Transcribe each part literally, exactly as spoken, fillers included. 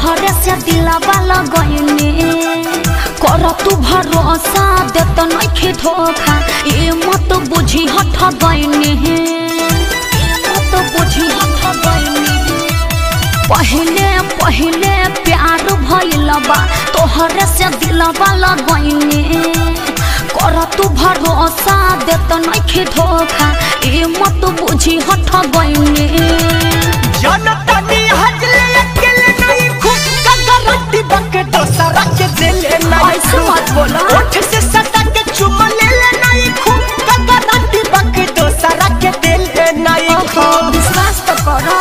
तोहरे से दिलवा लगैने कर तू भरोसा देत नइखे धोखा ए मत बुझी हठ गइने मत बुझी हठ गइने पहले पहले प्यार भइल बा तोहरे से दिलवा लगैने कर तू भरोसा देत नइखे धोखा ए मत बुझी हठ गइने जनता नी हजले अकेले नहीं खूब का गारंटी बके दोसरा के दिले नहीं ऐसे मत बोला ओठ से सटा के चुमा ले ले नहीं खूब का गारंटी बके दोसरा के दिले नहीं खूब विश्वास तो करो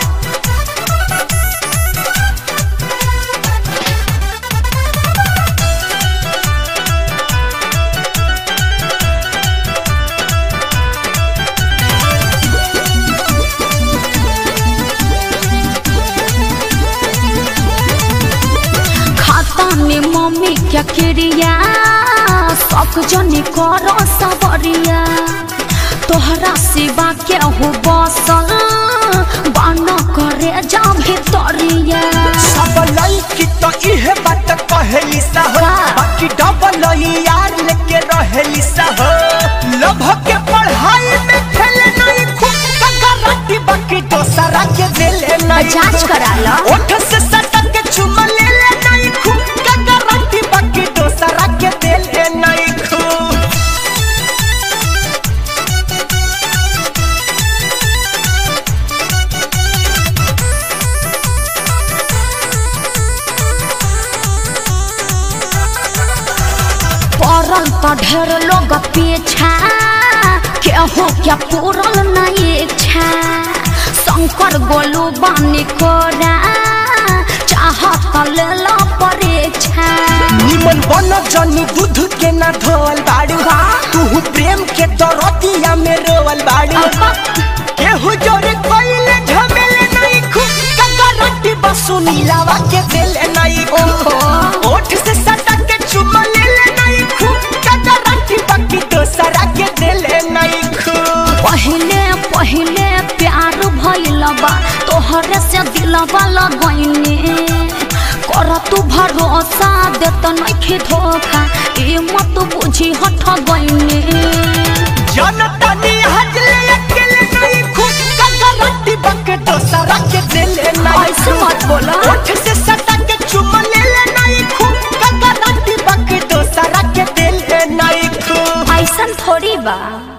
मम्मी क्या क्रिया सब जनी करो सबरिया तोहरा सिवा के हो बसल बाना करे जा भितरिया सब लड़की तो इहे बात कहली सा बाकी डबल यार लेके रहली सा लभ के पढ़ाई में खेले नहीं खूब का गारंटी बाकी दोसरा के दिले नहीं जांच करा लो ओठ से सटा के चुमा ले ले नहीं खूब का गारंटी बाकी दोसरा के दिले नहीं खूब पड़ल तो ढेर लोग पीछा केहू क्या पूरल नहीं इच्छा शंकर गोलू बानी कोरा चाहत लेला परीक्षा निमन बन जनी दूध के ना धोल बाड़ू तू प्रेम के दरदिया में रोवल बाड़ू केहू जोरे कोइले झमेले नहीं खूब का गारंटी बसु नीलावा के दिले नहीं खूब ओठ से सटा के चुमा ले ले नहीं खूब का गारंटी बाकी दोसरा के दिले नहीं खूब पहले पहले प्यार भइल बा तोहरे से दिलवा लगैने कर तू भरोसा देत नइखे धोखा ए मत बुझी हठ गइने जनता नी हजले अकेले नहीं खूब का गारंटी बके दोसरा के दिले नहीं ऐसे मत बोला ओठ से सटा के चुमा ले ले नहीं खूब का गारंटी बके दोसरा के दिले नहीं खूब ऐसन थोड़ी बा।